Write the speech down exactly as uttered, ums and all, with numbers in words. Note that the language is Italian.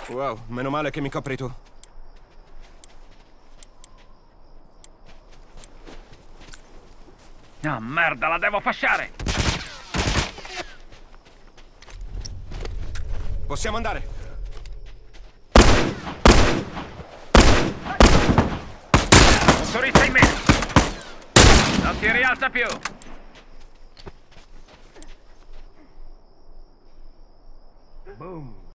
Wow, meno male che mi copri tu. Ah, merda, la devo fasciare! Possiamo andare. Un turista in meno! Non si rialza più! Boom!